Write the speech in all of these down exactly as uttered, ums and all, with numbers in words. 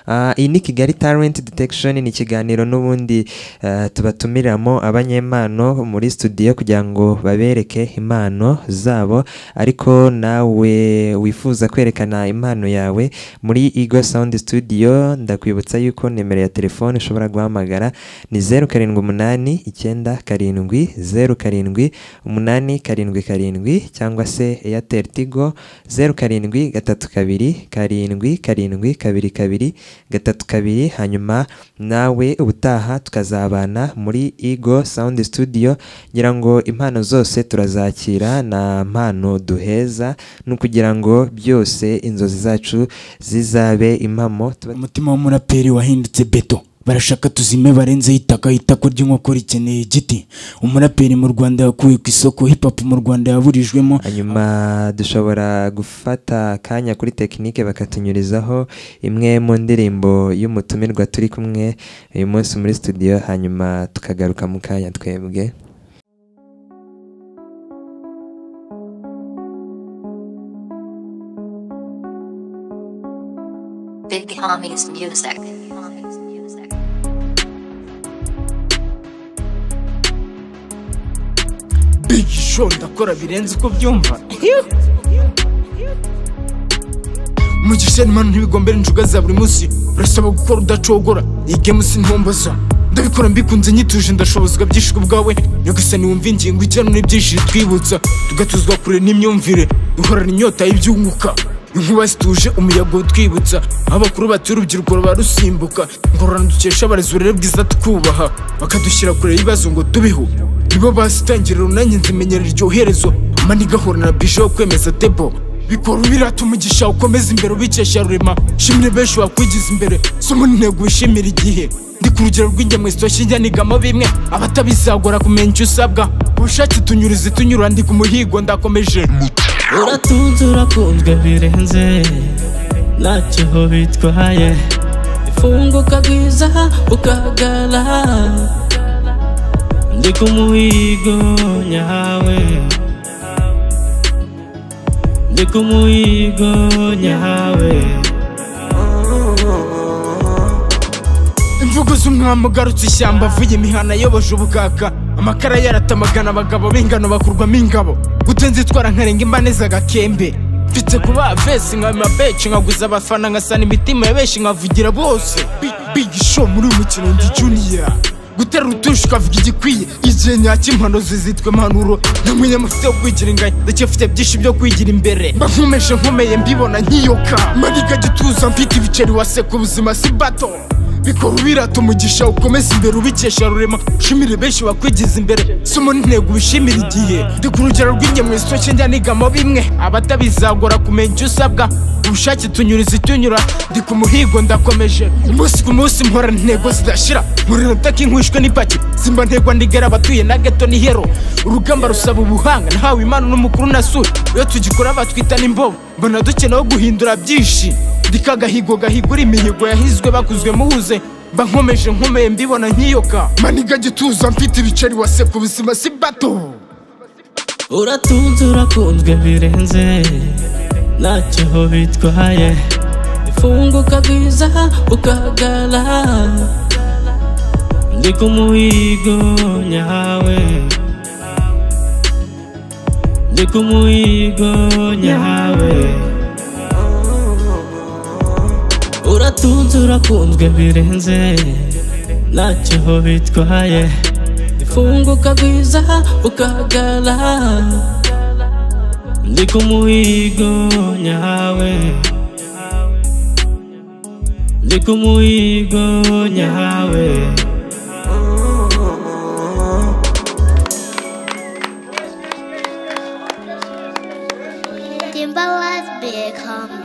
Uh, iyi ni Kigali Talent Detection, ni ikiganiro n'ubundi uh, tubatumiramo abanyempano muri studio kugira ngo babereke impano zabo, ariko nawe wifuza kwerekana impano yawe muri Eagle Sound Studio, ndakwibutsa yuko nimero ya telefone ushobora guhamagara ni zero karindwi umunani icyenda karindwi zero karindwi umunani karindwi karindwi, cyangwa se Airtel Tigo zero karindwi gatatu kabiri karindwi karindwi kabiri kabiri gatatu kabiri. Hanyuma nawe ubutaha tukazabana muri Eagle Sound Studio, ngira ngo impano zose turazakira, na mpano duheza no kugira ngo byose inzozi zacu zizabe impamo. Umutima w'umuraperi wahindutse beto, barashaka tuzime barenze itaka, itako ry'inkoko rikeneye igiti. Umuraperi mu Rwanda yakuwe ku isoko, hip hop mu Rwanda yaburijwemo. Hanyuma dushobora gufata kanya kuri tekinike bakatunyurizaho imwe mu ndirimbo y'umutumirwa turi kumwe uyu munsi muri studio, hanyuma tukagaruka mu kanya twebwe. Big Homies Music. Big Show ndakora birenze uko byumva. Mugisha n'imana ntibigombera injuga za buri munsi, urasaba gukora udacogora, iyi game sintomboza. Ndabikora mbikunze nyituje, ndashobozwa byishiko bwawe nyagasani, wumva ingingo ijyana n'ibyinshi twibutsa, tugatuzwa kure n'imyumvire, duhorana inyota y'ibyunguka. Inkuba zituje umuyaga utwibutsa, abakuru batuye urubyiruko barusimbuka, ngororana dukesha abarezi uburere bwiza tukubaha, bakadushyira kure y'ibibazo ngo tubiho. Nibo basitangira runanye nzimenyera iryo herezo, amani gahora na bije yo kwemeza debo. Bikora ubirata umugisha ukomeza imbere ubikesha rurema, shimire benshi wakwigiza imbere, somo n'intego wishimira igihe. Ndi ku rugero rw'ingemwe zitoshye njyanigamo bimwe, abatabizagora kumenya icyo usabwa, ubushake tunyurize tunyura, ndi ku muhigo ndakomeje. Uratunze urakunzwe birenze, ntacyo bitwaye, ifunguka bwiza ukagala, ndi ku muhigo nyawe, ndi ku muhigo nyawe. Imvugo z'umwami ugarutse ishyamba, avuye imihana ayoboje ubukaka, amakara yaratamagana abagabo b'ingano bakurwamo ingabo, gutenze itwara nkarenga imbaneza agakembe. Mfite kuba vesi nka mabeci, nkaguza abafana nkasana imitima ya benshi nkavugira bose. Big Show muri uyu mukino ndi junior, gutera utusha ukavuga igikwiye, igihe nyacyo impano zizitwe impanuro, namwe mufite yo kwigira inganya, ndacyafite byinshi byo kwigira imbere, bankomeje nkomeye mbibona nkiyoka, maniga gituza mfite ibiceri waseka ubuzima si bato. Bikora ubirata umugisha ukomeza imbere ubikesha rurema, shimire benshi wakwigiza imbere, somo n'intego ubishimira igihe. Ndi ku rugero rw'ingemwe zitoshye njyanigamo bimwe, abatabizagora kumenya icyo usabwa, ubushake tunyuriza itunyura, ndi ku muhigo ndakomeje. Umunsi ku munsi mpora intego zidashira, nkorera utaka inkwishwe n'ipaki, simba ntegwa ndigera abatuye na geto ni hero. Urugamba rusaba ubuhanga, nahawe impano n'umukuru nasura, iyo tugikora batwita n'imbobo, mbona dukenewe guhindura byinshi. Ndika gahigo gahigura imihigo yahizwe bakuzwe muhuze, mba nkomeje nkomeye mbibona nkiyoka, maniga gituza mfite ibiceri waseka ubuzima si bato. Uratunze urakunzwe birenze, ntacyo bitwaye, ifunguka bwiza ukagala, ndi ku muhigo nyawe, ndi ku muhigo nyawe. Uratunze urakunzwe birenze, ntacyo bitwaye, ifunguka bwiza ukagala, ndi ku muhigo nyawe, ndi ku muhigo nyawe. Timberland's Big Homie.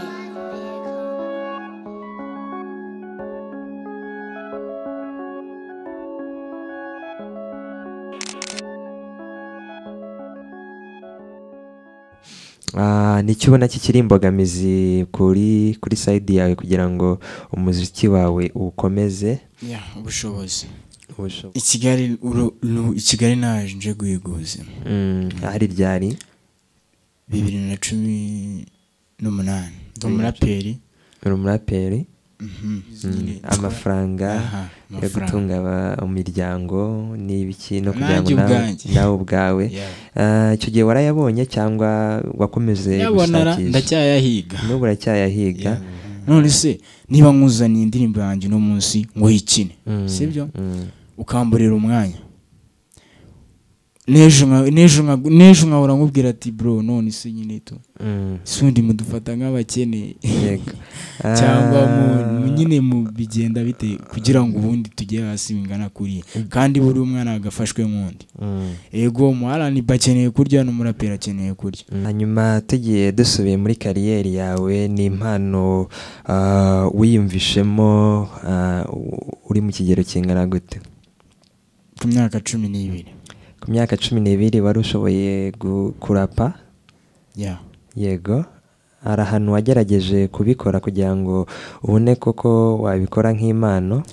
Ah, nicyo ubona kikiri imbogamizi kuri kuri side yawe kugira ngo umuziki wawe ukomeze? Yeah, ubushobozi. Ubushobozi. Ikigali uru Ikigali naje nje guhiguza. Mm, hari ryari? bibiri na cumi n'umunani. Ndi umuraperi. Uri umuraperi? nyine amafaranga Aha, yo amafaranga. gutunga aba- umuryango n'ibiki no kugira ngo Nanjye nawe ubwanjye. nawe ubwawe Yeah. Ah, icyo gihe warayabonye cyangwa wakomeze Nyabonara gushakisha ndacyayahiga. n'ubu uracyayahiga Yeah. none se niba nkuzaniye indirimbo yanjye uno munsi ngo uyikine sibyo Mm. ukamburira umwanya n'ejo nka- n'ejo nka- n'ejo nkahora nkubwira ati bro none se nyine tu Mm. sundi mudufata nk'abakene Yego. cyangwa Ah, mu- mu- nyine mu bigenda bite kugira ngo ubundi tujye hasi bingana kuriya kandi buri umwana agafashwe nk'undi mm. ego umuharani bakeneye kurya n'umuraperi akeneye kurya hanyuma tugiye dusubiye muri kariyeri yawe ni impano ah, wiyumvishemo ah, u- uri mu kigero kingana gute? ku myaka cumi n'ibiri Ku myaka cumi n'ibiri wari ushoboye gu- kurapa? yeah. Yego. Hari ahantu wagerageje kubikora kugira ngo ubone koko wabikora nk'impano?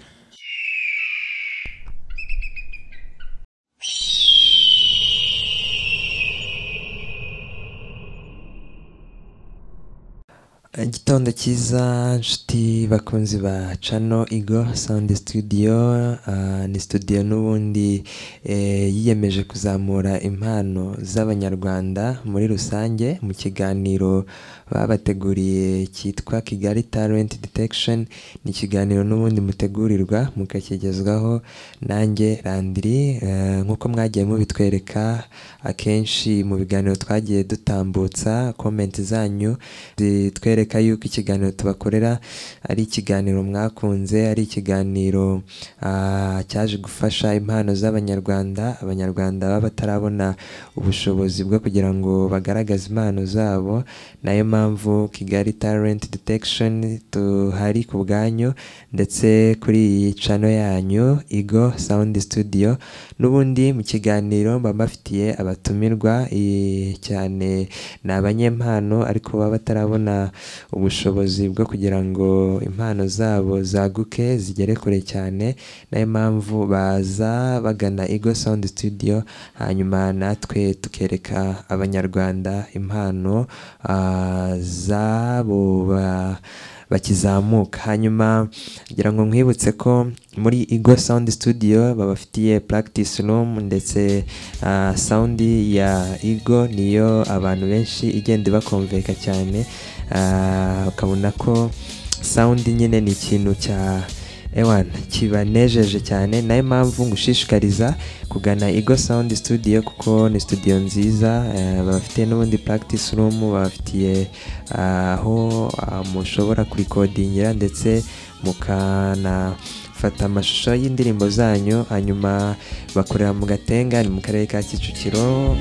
Igitondo cyiza nshuti bakunzi ba Channel Eagle Sound Studio. Ah, ni studio n'ubundi eh, yiyemeje kuzamura impano z'abanyarwanda muri rusange mu kiganiro babateguriye cyitwa Kigali Talent Detection. Ni ikiganiro n'ubundi mutegurirwa mukakigezwaho nanjye Landry. Eh, nk'uko mwagiye mubitwereka akenshi mu biganiro twagiye dutambutsa comment zanyu zitwereka yuko ikiganiro tubakorera ari ikiganiro mwakunze, ari ikiganiro ah, cyaje gufasha impano z'abanyarwanda, abanyarwanda baba batarabona ubushobozi bwo kugira ngo bagaragaze impano zabo. Nayo mpamvu Kigali Talent Detection tuhari ku bwanyu ndetse kuri iyi channel yanyu Eagle Sound Studio. N'ubundi mu kiganiro mba mbafitiye abatumirwa eh, cyane ni abanyempano ariko baba batarabona ubushobozi bwo kugira ngo impano zabo zaguke zigere kure cyane. Nayo mpamvu baza bagana Eagle Sound Studio hanyuma natwe tukereka abanyarwanda impano ah, zabo ba bakizamuka. Hanyuma ngira ngo nkwibutse ko muri Eagle Sound Studio babafitiye practice room ndetse uh, sound ya Eagle niyo abantu benshi igenda bakonveka cyane. Uh, ukabona ko sound nyine ni ikintu cya ewana kibanejeje cyane. Nayo mpamvu ngushishikariza kugana Eagle Sound Studio kuko ni studio nziza. Uh, babafitiye n'ubundi practice room, babafitiye aho uh, mushobora kurikodingira ndetse mukana fata amashusho y'indirimbo zanyu. Hanyuma bakorera mu Gatenga, ni mu karere ka Kicukiro.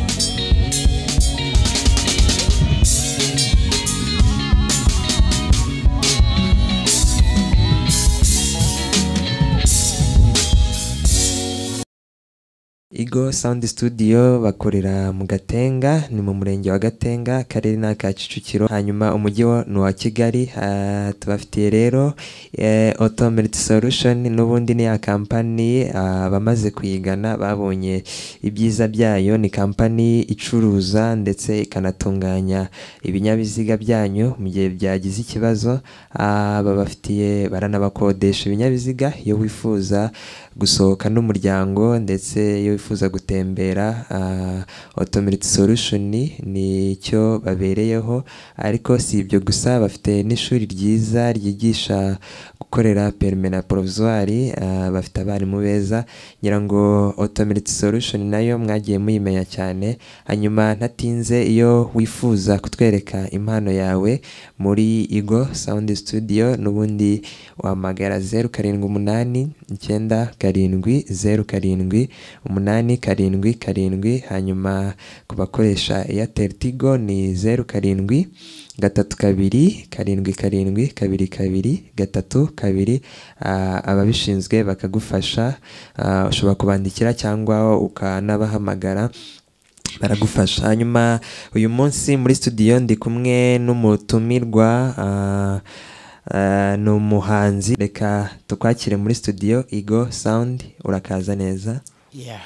Eagle Sound Studio bakorera mu Gatenga, ni mu murenge wa Gatenga, akarere na ka Kicukiro, hanyuma umujyi wa ni wa Kigali. Uh, tubafitiye rero uh, Automated Solution n'ubundi ni ya company uh, bamaze kuyigana babonye ibyiza byayo. Ni company icuruza ndetse ikanatunganya ibinyabiziga byanyu mu gihe byagize ikibazo. Uh, babafitiye baranabakodesha ibinyabiziga iyo wifuza gusohoka n'umuryango ndetse iyo wifuza gutembera. uh, Automated Solution ni cyo babereyeho. Ariko si ibyo gusa, bafite n'ishuri ryiza ryigisha gukorera permis na provisoire. uh, bafite abarimu beza. Ngira ngo Automated Solution nayo mwagiye muyimenya cyane. Hanyuma ntatinze, iyo wifuza kutwereka impano yawe muri Eagle Sound Studio n'ubundi wahamagara zeru karindwi umunani icyenda karindwi zeru karindwi umunani karindwi karindwi. Hanyuma ku bakoresha Airtel Tigo ni zeru karindwi gatatu kabiri karindwi karindwi kabiri kabiri gatatu kabiri. Uh, ababishinzwe bakagufasha. Uh, ushobora kubandikira cyangwa ukanabahamagara baragufasha. Hanyuma uyu munsi muri studio ndi kumwe n'umutumirwa uh, uh, ni umuhanzi. Reka tukwakire muri studio Eagle Sound. Urakaza neza? Yeah.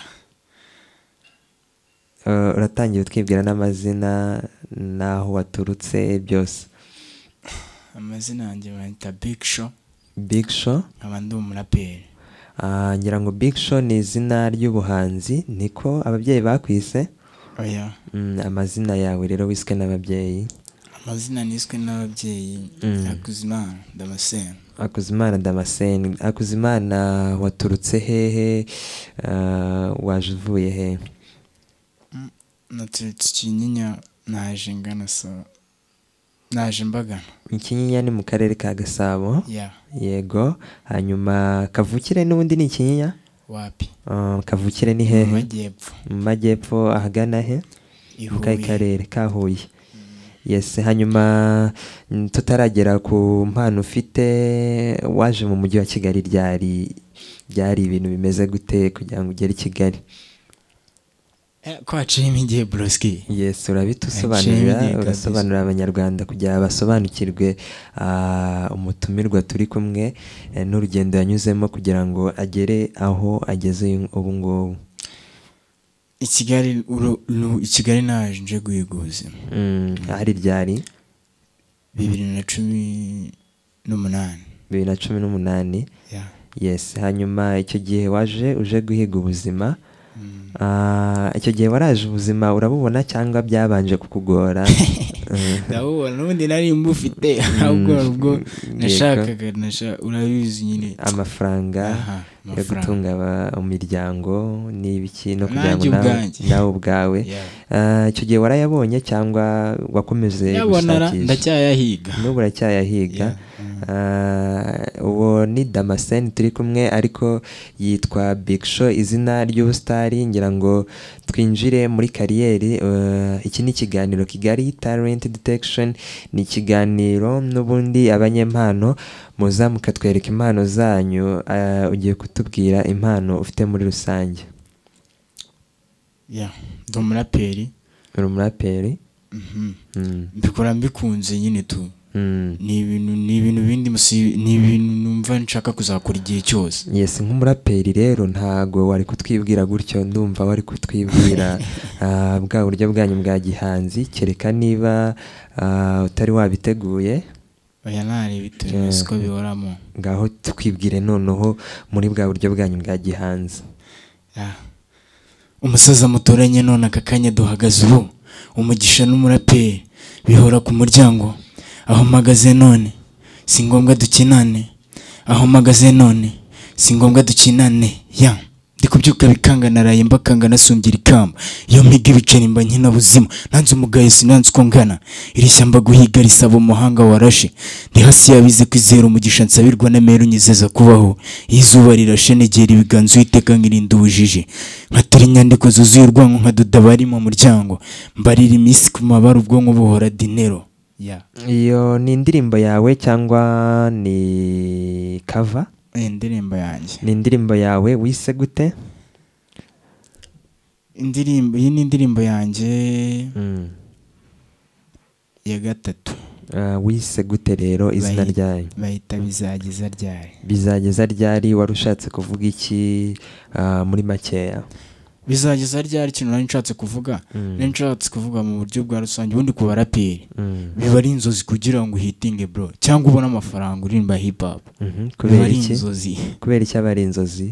Uh, uratangiye utwibwira n'amazina n'aho waturutse byose. Amazina yanjye bayita Big Show. Big Show. nkaba ndi umuraperi. Ah, ngira ngo Big Show ni izina ry'ubuhanzi niko ababyeyi bakwise? Oya. Mm, amazina yawe rero wiswe n'ababyeyi? Amazina niswe n'ababyeyi Mm. Hakuzimana Damascene. Hakuzimana Damascene. Hakuzimana waturutse hehe? Ah, waje uvuye he? Naturutse Kinyinya naje ngana so naje Mbagana. Kinyinya ni mu karere ka Gasabo? Yeah. Yego. Hanyuma kavukire n'ubundi ni Kinyinya? Wapi? Uh, kavukire ni hehe? Mu majyepfo. Mu majyepfo ahagana he? Mu kahe karere ka Huye? Yes. Hanyuma mm, tutaragera ku mpano ufite, waje mu mujyi wa Kigali ryari ryari ibintu bimeze gute kugira ngo ugere i Kigali? Ko haciyemo igihe Broski. Yes, urabitusobanurira, urasobanurira abanyarwanda kugira basobanukirwe uh, umutumirwa turi kumwe eh, n'urugendo yanyuzemo kugira ngo agere aho ageze ubu ngubu. I Kigali i Kigali naje nje guhiga ubuzima. Mm, hari ryari? bibiri na cumi n'umunani. bibiri na cumi n'umunani. Yeah. Yes. Hanyuma icyo gihe waje uje guhiga ubuzima. Mm. Ah, icyo gihe waraje ubuzima urabubona cyangwa byabanje kukugora? Ndabubona n'ubundi nari mbufite ahubwo ubwo nashakaga nasha urabizi nyine amafaranga yo gutunga umuryango n'ibiki no kugira ngo nawe ubwawe. Icyo gihe warayabonye cyangwa wakomeze gushakisha? Ndacyayahiga. N'ubu uracyayahiga. Uwo ni Damascene turi kumwe ariko yitwa Big Show izina ry'ubustari. Ngira ngo twinjire muri kariyeri. Iki ni ikiganiro Kigali Talent Detection, ni ikiganiro n'ubundi abanyempano muza mukatwereka impano zanyu. Ugiye kutubwira impano ufite muri rusange? Yeah, ndi umuraperi. Uri umuraperi? Mhm. Mbikora mbikunze nyine tu. Ni ibintu ni ibintu bindi ni ibintu numva nshaka kuzakora igihe cyose. Yes, nk'umuraperi rero ntago wari kutwibwira gutyo, ndumva wari kutwibwira bwa buryo bwanyu bwa gihanzi, kereka niba utari wabiteguye. Oya nari biteguye siko bihoramo. Ngaho twibwire noneho muri bwa buryo bwanyu bwa gihanzi. Umusaza mutoranye none aka kanya duhagaze ubu, umugisha n'umuraperi bihora ku muryango. Aho mpagaze none si ngombwa dukinane, aho mpagaze none si ngombwa dukinane. Ya ndi kubyuka bikanga naraye mbakanga nasumbye ikamba, iyo mpiga ibiceri mba nkina buzima, nanze umugaye sinanze uko ngana, iri shyamba guhiga risaba umuhanga warashe, ndi hasi yabize kwizera umugisha nsabirwa n'amero nyizeza kubaho, izuba rirashe negera ibiganza uiteka nkirinda ubujiji, nkatira inyandiko zuzuye urwango nkadoda bari mu muryango, mbarira iminsi ku mabara ubwonko buhora dinero. Yeah. Iyo ni indirimbo yawe cyangwa ni cover? Indirimbo yanjye. Ni indirimbo yawe wise gute? Indirimbo iyi ni indirimbo yanjye mm. ya gatatu. Uh, wise gute rero izina ryayo? Bayita bizageza ryari. Bizageza ryari warushatse kuvuga iki uh, muri makeya? Bizageza ryari kintu nari nshatse kuvuga, nari nshatse kuvuga mu buryo bwa rusange ubundi ku baraperi biba ari inzozi kugira ngo hitinge bro, cyangwa ubona amafaranga urimba hip hop. Kubera iki? Kubera iki aba ari inzozi?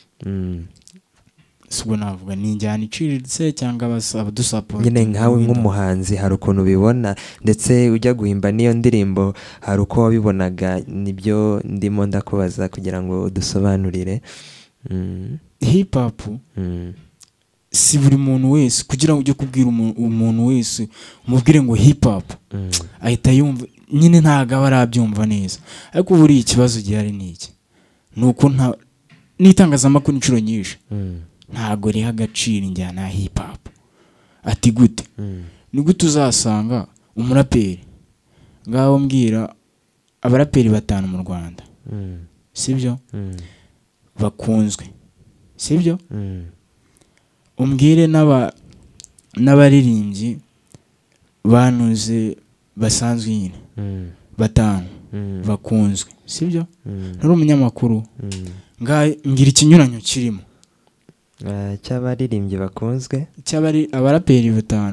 Subwo navuga ni njyana iciriritse cyangwa abasaba dusupport. Nyine nkawe nk'umuhanzi hari ukuntu bibona, ndetse ujya guhimba niyo ndirimbo hari uko wabibonaga, nibyo ndimo ndakubaza kugira ngo dusobanurire. Hip hop si buri muntu wese kugira ngo ujye kubwira umuntu wese umubwire ngo hip hop ahita yumva nyine ntago barabyumva neza. Ariko buri ikibazo gihari niki nuko nta nitangazamakuru incuro nyinshi ntago riha agaciro injyana ya hip hop. Ati gute? Ni gute uzasanga umuraperi ngaho mbwira abaraperi batanu mu Rwanda, sibyo bakunzwe, sibyo umbwire n'aba n'abaririmbyi banuze basanzwe nyine batanu bakunzwe, sibyo nari umunyamakuru nga ngira ikinyuranyo kirimo cy'abaririmbyi bakunzwe, cy'abari abaraperi batanu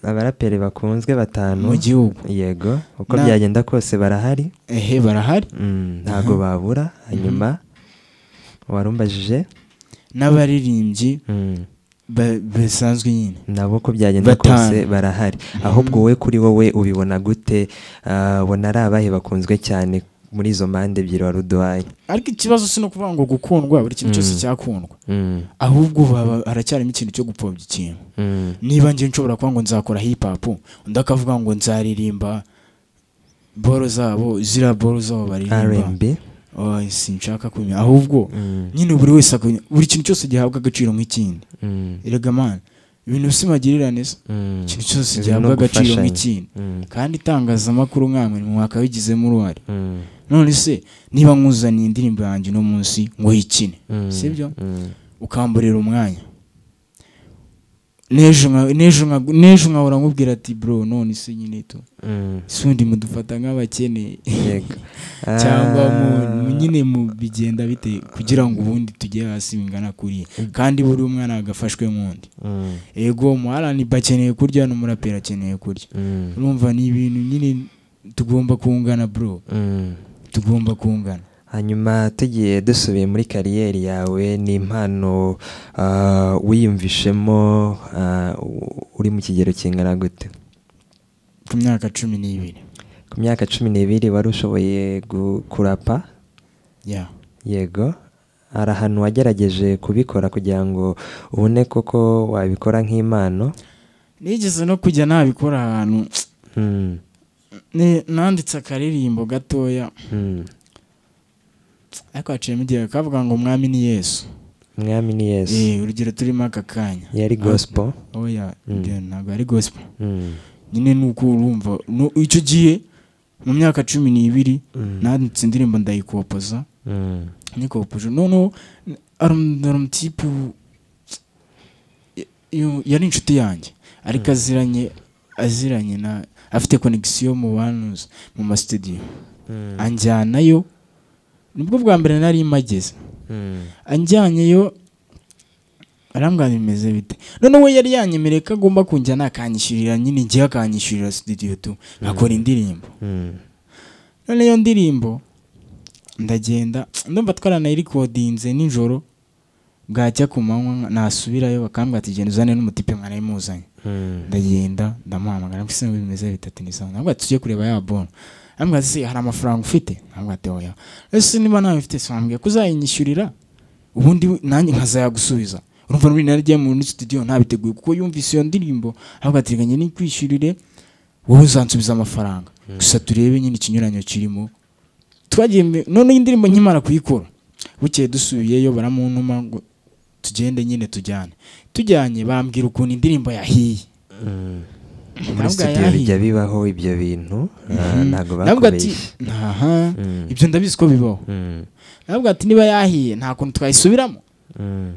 abaraperi bakunzwe batanu mu gihugu. yego uko Na- byagenda kose barahari ehe barahari Mm, ntago babura hanyuma warumbajije n'abaririmbyi Mm, ba- basanzwe nyine nabo uko byagenda Batanu. kose barahari ahubwo wowe kuri wowe ubibona gute Ah, ubona ari abahe bakunzwe cyane muri izo mpande ebyiri wari uduhaye ariko ikibazo si no kuvuga ngo gukundwa buri kintu cyose Mm. cyakundwa Mm, ahubwo haba- haracyarimo ikintu cyo gupfobya ikintu. mm, Niba njye nshobora kuvuga ngo nzakora hip hop undi akavuga ngo nzaririmba boro zabo ziriya boro zabo R baririmba and B oh, sinshaka kumenya ahubwo Mm, nyine buri wese akamenya- buri kintu cyose gihabwa agaciro nk'ikindi. mm, erega man ibintu bisimagirira neza mm, ikintu cyose Ibintu gihabwa no agaciro gufashanya. nk'ikindi mm, kandi itangazamakuru nkamwe mu mwaka wigizemo uruhare. mm, none se niba nkuzaniye indirimbo yanjye uno munsi ngo yikine mm, sibyo mm, ukamburira umwanya n'ejo nka- n'ejo nka- n'ejo nkahora nkubwira ati bro none se nyine tu mm, sundi mudufata nk'abakene yego cyangwa Ah, mu- mu- nyine mu bigenda bite kugira ngo ubundi tujye hasi bingana kuriya kandi buri umwana agafashwe nk'undi. mm, ego umuharani bakeneye kurya n'umuraperi akeneye kurya. mm, urumva ni ibintu nyine tugomba kungana bro mm. tugomba kungana. hanyuma tugiye dusubiye muri kariyeri yawe ni impano ah, wiyumvishemo ah, u- uri mu kigero kingana gute ku myaka cumi n'ibiri ku myaka cumi n'ibiri wari ushoboye gu- kurapa ya yego hari ahantu wagerageje kubikora kugira ngo ubone koko wabikora nk'impano nigeze no kujya nabikora ahantu Mm, ni- nanditse akaririmbo gatoya mm. ariko haciyemo igihe kavuga ngo umwami ni Yesu. mwami ni yesu eh urugero turimo aka kanya yari gospel oya Mm. ibyo ntabwo ari gospel Mm, nyine nuko urumva no- icyo gihe mu myaka cumi n'ibiri mm, nanditse indirimbo ndayikopoza mm, nikopoje noneho aramutipe yari inshuti yanjye ariko aziranye aziranye na afite connection mu bantu mu ma studio mm, anjyanayo nibwo bwa mbere nari mageze mm, anjyanyeyo arambwira bimeze bite noneho we yari yanyemereye ko agomba kunjyana akanyishyurira nyine igihe akanyishyurira studio tu nkakora indirimbo mm, none iyo ndirimbo ndagenda ndumva twaranayirikodinze nijoro bwacya ku manywa nasubirayo bakambwira ati genda uzane n'umutipe mwanayimuzanye mm, ndagenda ndamuhamagara mbese ngo bimeze bitatu ni sawa ntabwo tujye kureba ya bono ambwira ati hari amafaranga ufite ntabwo ati oya ese niba nawe ufite sambwiye kuzayinyishyurira ubundi nanjye nkazayagusubiza urumva n'ubu nari mu studio ntabiteguye kuko yumvise iyo ndirimbo ahubwo ati ganye ni kwishyurire wowe uzansubiza amafaranga gusa turebe nyine ikinyuranyo kirimo twagiye none indirimbo nkimara kuyikora bukeye dusubiyeyo baramuntuma ngo tugende nyine tujyane tujyanye bambwira ukuntu indirimbo yahiye mm. muri Ntabwo studio yahiye. bijya bibaho ibyo bintu ah, Mhm. ntabwo ntabwo ati bakubeshye aha Mm, ibyo ndabizi ko bibaho mm, ntabwo ati niba yahiye nta kuntu twayisubiramo mm,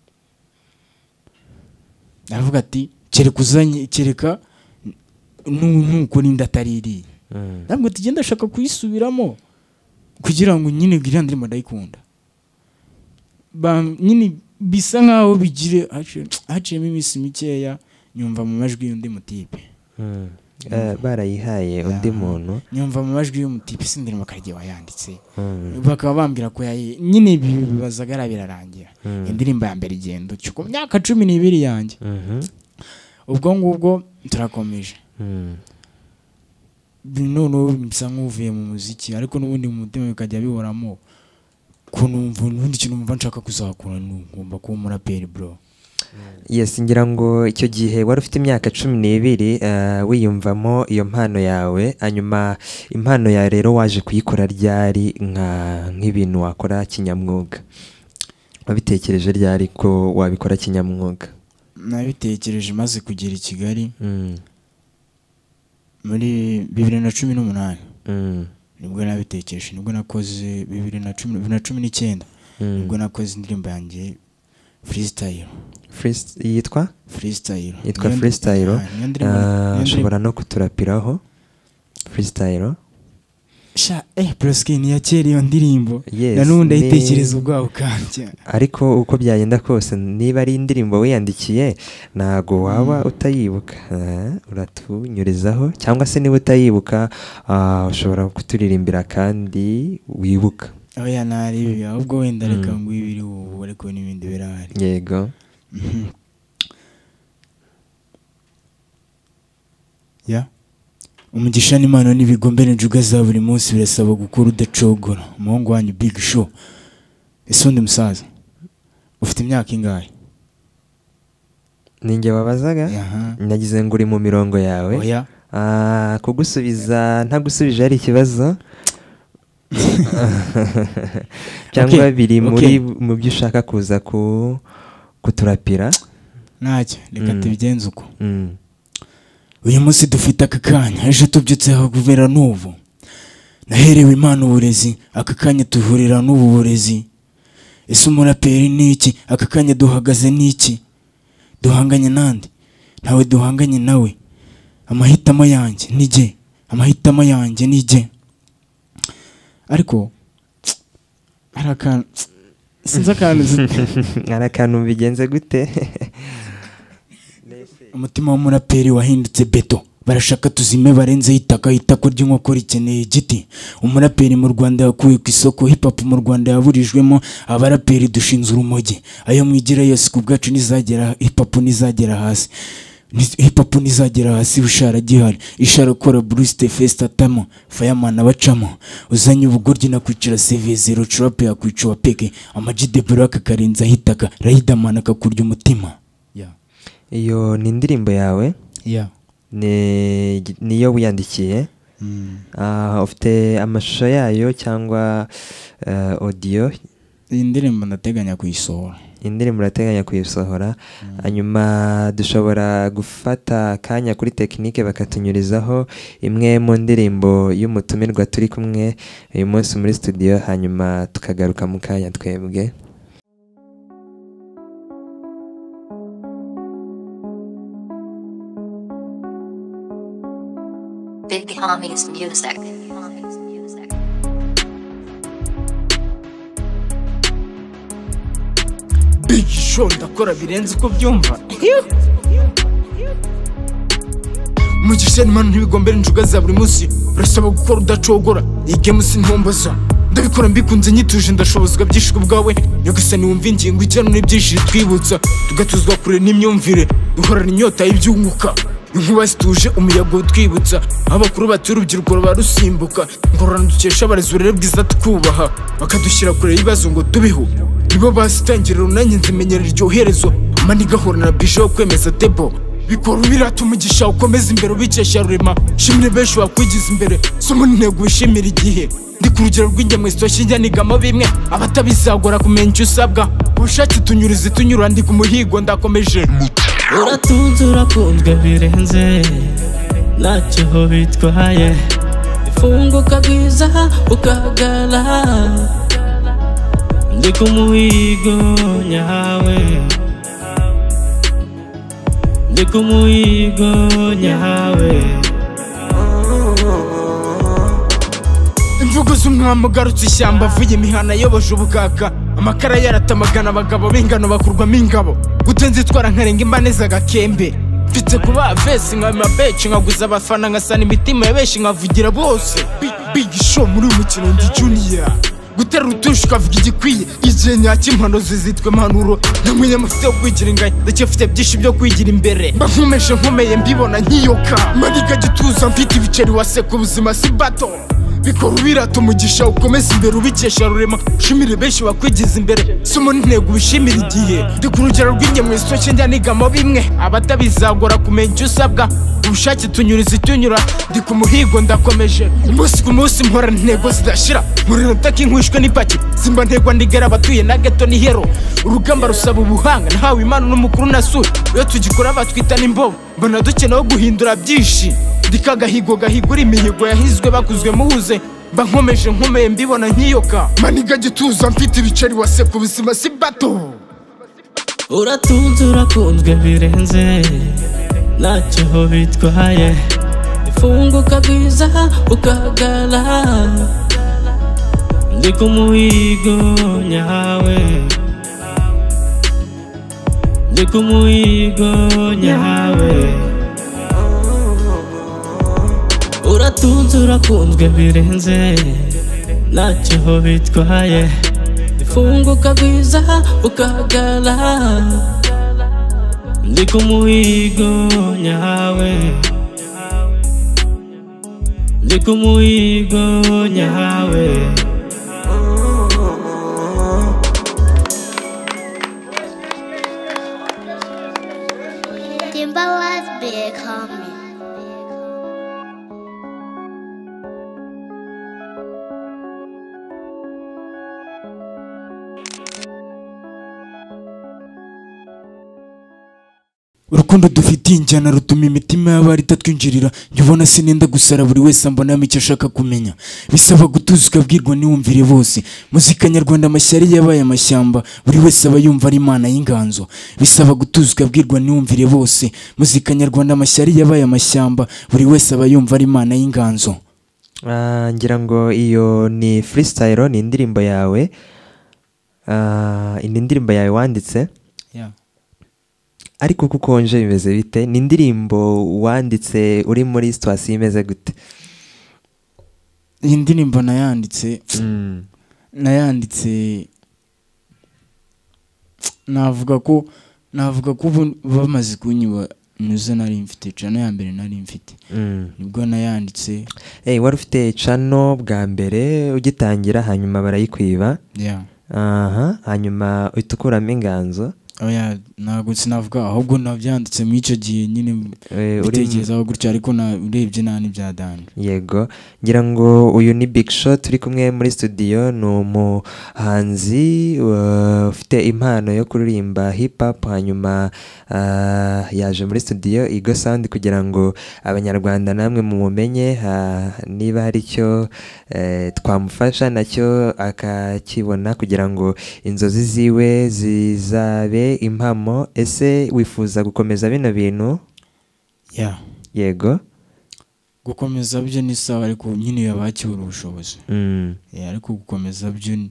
aravuga ati kereka uzanye kereka nu- nuko n'inda ataririye mm, ntabwo ati genda ashaka kuyisubiramo kugira ngo nyine iriya ndirimbo ndayikunda Ba- nyine bisa nkaho bigire haci- haciyemo iminsi mikeya nyumva mu majwi y'undi mutipe mm. Eh, barayihaye undi muntu nyumva mu majwi y'umutipe si indirimbo karigiye wayanditse Mm, bakaba bambwira ko yayi nyine ibi bibazagara birarangira mm, indirimbo ya mbere igenda ucyo ku myaka cumi n'ibiri yanjye mhm, ubwo ngubwo turakomeje mm, noneho bisa nk'uvuye mu muziki ariko n'ubundi mu mutima bikajya bihoramo ko numva n'ubundi kintu numva nshaka kuzakora ngomba kuba umuraperi bro. yes ngira ngo icyo gihe wari ufite imyaka cumi n'ibiri eh, wiyumvamo iyo mpano yawe hanyuma impano yawe rero waje kuyikora ryari nka nk'ibintu wakora kinyamwuga wabitekereje ryari ko wabikora kinyamwuga nabitekereje maze kugera i Kigali Mm, muri bibiri na cumi n'umunani mm, nibwo nabitekereje nibwo nakoze bibiri na cumi bibiri na cumi n'icyenda mm. nibwo nakoze indirimbo yanjye freestyle Freest- yitwa freestyle yitwa Niyo- freestyle Ah, niyo ndirimbo- Ah, niyo ushobora no kuturapiraho freestyle sha eh Brosky ni yakera iyo ndirimbo Yes, nanundi ni- ayitekereza ubwaho kanje ariko uko byagenda kose niba ari indirimbo wiyandikiye ntago waba utayibuka. Ah, uratunyurizaho cyangwa se niba utayibuka ah, ushobora kuturirimbira kandi wibuka. oya nari ahubwo wenda reka ngo ibiri ubu ariko n'ibindi birahari. Yego. ya umugisha n'Imana n'ibigombere njuga za buri munsi birasaba gukora udacogora. Umuhungu wanyu Big Show. Ese undi musaza ufite imyaka ingahe? Ninjye wabazaga Aha. nagize ngo uri mu mirongo yawe. Oya Ah, kugusubiza ntagusubije ari ikibazo cyangwa Okay, biri muri okay. mu byo ushaka kuza ku kuturapira. ntacyo reka Mm. tubigenze uko. Mm. Uyu munsi dufite aka kanya ejo tubyutse guvera n'ubu naherewe Imana uburezi aka kanya tuhurira n'ubu burezi. Ese umuraperi ni iki? Aka kanya duhagaze ni iki? Duhanganye nande? Ntawe duhanganye nawe. Amahitamo yanjye nijye, amahitamo yanjye nijye. Ariko hari akantu sinzi akantu hari akantu bigenze gute? umutima w'umuraperi wahindutse beto. Barashaka tuzime barenzeho itaka, itako ry'inkoko rikeneye igiti. Umuraperi mu Rwanda yakuwe ku isoko, hip hop mu Rwanda yaburijwemo. Abaraperi dushinze urumogi, ayo mwigira yose ku bwacu nizagera, hip hop nizagera hasi. Ni- hip hop nizagera hasi bushara gihari. Ishara kora Bruce Fest atamo Fireman abacamo. Uzanye ubugoryi nakwicira C V zero trap yakwica wapeke. Amaji de Black karenza hitaka, Riderman akakurya umutima. Yeah. Iyo ni indirimbo yawe Yeah. ni niyo wiyandikiye. Mm. Ah, ufite amashusho yayo cyangwa eh, audio? Iyi ndirimbo ndateganya kuyisohora. Indirimbo urateganya kuyisohora. Hanyuma dushobora gufata akanya kuri tekinike bakatunyurizaho imwe mu ndirimbo y'umutumirwa turi kumwe uyu munsi muri studio, hanyuma tukagaruka mu kanya twebwe. Big Homies Music. Big Show ndakora birenze uko byumva. Mugisha n'Imana ntibigombera injuga za buri munsi birasaba gukora udacogora. Iyi game sintomboza ndabikora mbikunze nyituje ndashobozwa byishwe bwawe. Nyagasani wumva ingingo ijyana n'ibyinshi twibutsa tugatuzwa kure n'imyumvire duhorana inyota y'ibyunguka. Inkuba zituje umuyaga utwibutsa abakuru batuye urubyiruko barusimbuka. Ngororana dukesha abarezi uburere bwiza twubaha bakadushyira kure y'ibibazo ngo tubiho. Nibo basitangirira unanye nzimenyera iryo herezo. Amani gahora na bije wo kwemeza debo. Bikora ubirata umugisha ukomeza imbere ubikesha rurema. Shimire benshi wakwigiza imbere somo n'intego wishimira igihe. Ndi ku rugero rw'ingemwe zitoshye njya nigamo bimwe abatabizagora kumenya icyo usabwa. Ubushake tunyurize tunyura ndi ku muhigo ndakomeje. uratunze urakunzwe birenze ntacyo bitwaye ifunguka bwiza ukagara ndi ku muhigo nyawe ndi ku muhigo nyawe Imvugo z'umwami ugarutse ishyamba avuye imihana ayoboje ubukaka. Amakara yaratamagana abagabo b'ingano bakurwamo ingabo. Gutenze itwara nkarenga imbaneza agakembe. Mfite kuba vesi nka mabechi nkaguza abafana nkasana imitima ya benshi nkavugira bose. Big, Big Show muri uyu mukino ndi junior. Gutera utusha ukavuga igikwiye igihe nyacyo impano zizitwe impanuro. Namwenye amafite yo kwigira inganya ndacyafite byinshi byo kwigira imbere. Mba nkomeje nkomeye mbibona nkiyoka. Manika gituza mfite ibiceri waseka ubuzima si bato. Bikora ubirata umugisha ukomeza imbere ubikesha rurema. Shimire benshi bakwigiza imbere somo n'intego ubishimira igihe. Ndi ku rugero rw'ingemwe zitoshye njya nigamo bimwe abatabizagora kumenya icyo usabwa. Ubushake tunyuriza itunyura ndi ku muhigo ndakomeje. Umunsi ku munsi mpora intego zidashira. Muriro utaka inkwishwe n'ipaki simba ntegwa ndigera abatuye na geto ni hero. Urugamba rusaba ubuhanga nahawe Imana n'umukuru nasura. Iyo tugikora batwita n'imbobo mbona dukenewe guhindura byinshi. Ndika gahigo gahigura imihigo yahizwe bakuzwe muhuze. Mba nkomeje nkomeye mbibona nkiyoka. Maniga gituza mfite ibiceri waseka ubuzima si bato. uratunze urakunzwe birenze ntacyo bitwaye funguka gwiza ukagala ndi ku muhigo nyawe ndi ku muhigo nyawe uratunze urakunzwe birenze ntacyo bitwaye funguka gwiza ukagala ndi ku muhigo nyawe ndi ku muhigo nyawe Timberland's big homie. urukundo dufitiye injyana rutuma imitima y'abari itatwinjirira njye ubona sinenda gusara buri wese ambonamo icyo ashaka kumenya bisaba gutuza ukabwirwa ntiwumvire bose muzika nyarwanda amashyari yabaye amashyamba buri wese aba yumva ari imana y'inganzo bisaba gutuza ukabwirwa ntiwumvire bose muzika nyarwanda amashyari yabaye amashyamba buri wese aba yumva ari imana y'inganzo. Ah, ngira ngo iyo ni freestyle, ni indirimbo yawe. Ah, ni indirimbo yawe wanditse. Yeah. Ariko kuko konje bimeze bite? Ni indirimbo wanditse uri muri situation imeze gute? Iyi ndirimbo nayanditse Mm. nayanditse navuga ko navuga ko ubu bamaze kunyiba nyuze nari mfite channel ya mbere nari mfite Mm. nibwo nayanditse. Eh, wari ufite channel bwa mbere ugitangira hanyuma barayikwiba. Yeah. Aha, hanyuma utukuramo inganzo. Oya ntabwo sinavuga ahubwo nabyanditse mu icyo gihe nyine Eh, uri bitekerezaho gutyo ariko na urebye nta n'ibyadanje. Yego, ngira ngo uyu ni Big Show turi kumwe muri studio, ni umuhanzi uh, ufite impano yo kuririmba hip hop, hanyuma uh, yaje muri studio Igo Sound kugira ngo abanyarwanda namwe mumumenye, uh, niba hari icyo uh, twamufasha nacyo akakibona kugira ngo inzozi ziwe zizabe impamo. Ese wifuza gukomeza bino bintu? Yeah. Yego. Gukomeza byo ni sawa ariko nyine yabakibura ubushobozi. Mm. Yeah, ariko gukomeza byo ni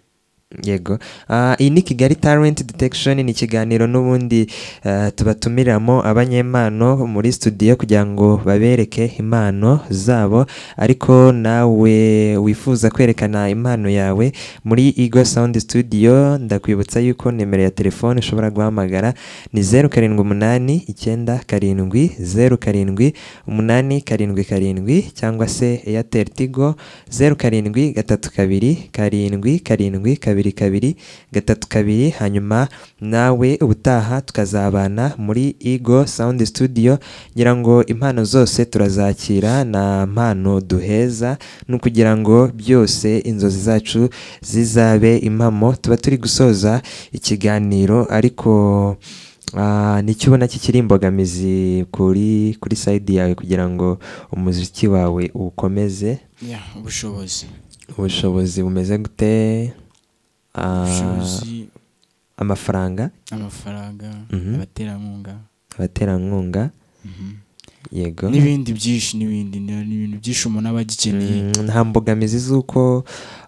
Yego. Uh, iyi ni Kigali Talent Detection, ni ikiganiro n'ubundi uh, tubatumiramo abanyempano muri studio kugira ngo babereke impano zabo, ariko nawe wifuza kwerekana impano yawe muri Igo Sound Studio, ndakwibutsa yuko nimero ya telefone ushobora guhamagara ni zeru karindwi umunani icyenda karindwi zeru karindwi umunani karindwi karindwi, cyangwa se Airtel Tigo zeru karindwi gatatu kabiri karindwi karindwi kabiri kabiri gatatu kabiri. Hanyuma nawe ubutaha tukazabana muri Igo Sound Studio, ngira ngo impano zose turazakira, na mpano duheza no kugira ngo byose inzozi zacu zizabe impamo. Tuba turi gusoza ikiganiro, ariko Uh, nicyo ubona kikiri imbogamizi kuri kuri side yawe kugira ngo umuziki wawe ukomeze? Yeah, ubushobozi. Ubushobozi bumeze gute? Uh, Ubushobozi, amafaranga, amafaranga, Mhm. abaterankunga, abaterankunga. Mhm. Yego. n'ibindi byinshi n'ibindi ni ibintu byinshi umuntu aba agikeneye. Mm, nta mbogamizi z'uko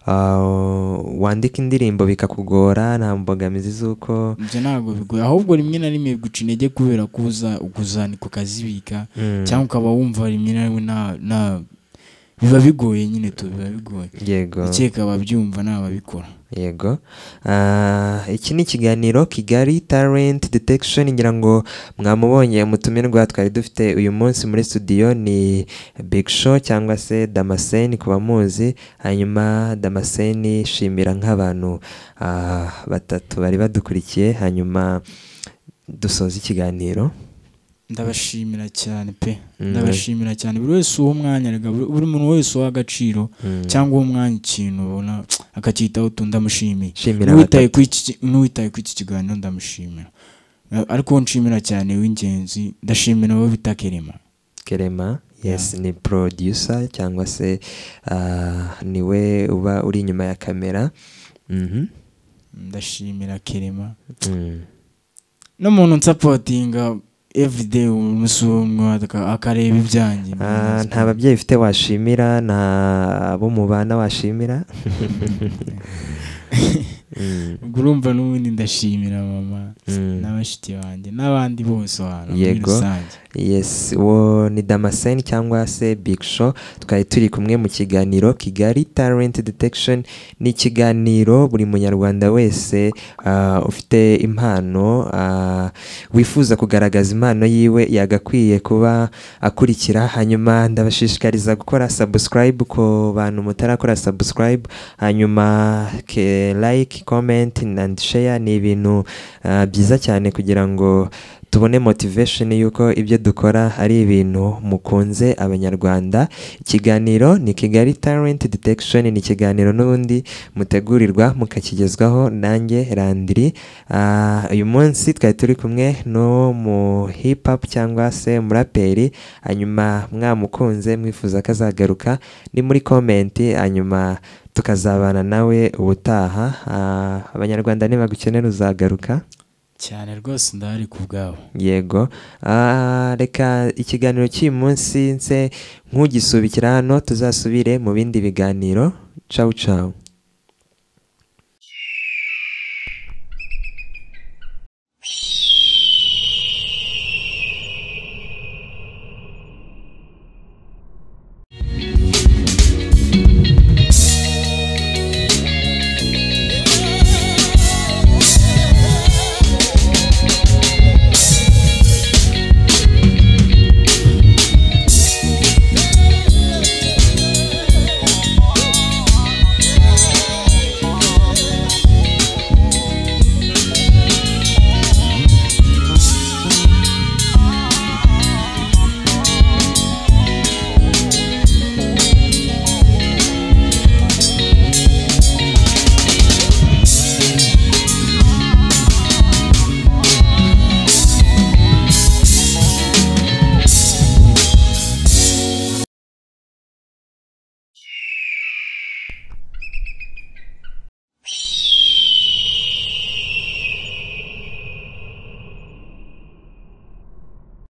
uh, wandika indirimbo bikakugora? Nta mbogamizi z'uko ibyo ntabwo bigoye, ahubwo rimwe na rimwe guca intege kubera ko uza ukuzanika ukazibika, Mm. cyangwa ukaba wumva rimwe na rimwe nta nta biba bigoye nyine tu biba bigoye. Yego. Ikeka ababyumva n'ababikora. Yego. Uh, iki ni ikiganiro Kigali Talent Detection, ngira ngo mwamubonye umutumirwa twari dufite uyu munsi muri studio ni Big Show cyangwa se Damascene ku bamuzi. Hanyuma Damascene shimira nk'abantu uh, batatu bari badukurikiye, hanyuma dusoza ikiganiro. Ndabashimira cyane pe. Mm. Ndabashimira cyane buri wese uwo mwanya rega buri muntu wese uha agaciro Mm. cyangwa uwo mwanya ikintu ubona akacyitaho tu ndamushimiye. Shimira N'uwitaye batatu. ku iki n'uwitaye ku iki kiganiro ndamushimira. Eh, Ariko nshimira cyane w'ingenzi, ndashimira abo bita Kerema. Kerema, yes, ni producer cyangwa se uh, niwe uba uri inyuma ya kamera. Mhm. Ndashimira Kerema. Mm. N'umuntu nsapotinga everyday umusumwa akareba ibyanjye. Ah, nta babyeyi ufite washimira, nta bo mubana washimira? Urumva n'ubundi ndashimira mama n'abashiti banjye n'abandi bose hano muri Yego. rusange. Yes, wo ni Damascene cyangwa se Big Show, twari turi kumwe mu kiganiro Kigali Talent Detection. Ni ikiganiro buri munyarwanda wese uh, ufite impano uh, wifuza kugaragaza impano yiwe yagakwiye kuba akurikira. Hanyuma ndabashishikariza gukora subscribe ku bantu mutarakora subscribe, hanyuma ke like, comment and share. Ni ibintu uh, byiza cyane kugira ngo tubone motivation yuko ibyo dukora ari ibintu mukunze abanyarwanda. Ikiganiro ni Kigali Talent Detection, ni ikiganiro n'ubundi mutegurirwa mukakigezwaho nanjye Landry. Uh, uyu munsi twari turi kumwe no mu hip hop cyangwa se muraperi, hanyuma mwamukunze mwifuza kazagaruka ni muri comment, hanyuma tukazabana nawe ubutaha. Uh, abanyarwanda nibagukenera uzagaruka cyane rwose ndahari ku bwabo. Yego. Ah, reka ikiganiro cy'uyu munsi nse nk'ugisubikira hano, tuzasubire mu bindi biganiro. Ciao ciao.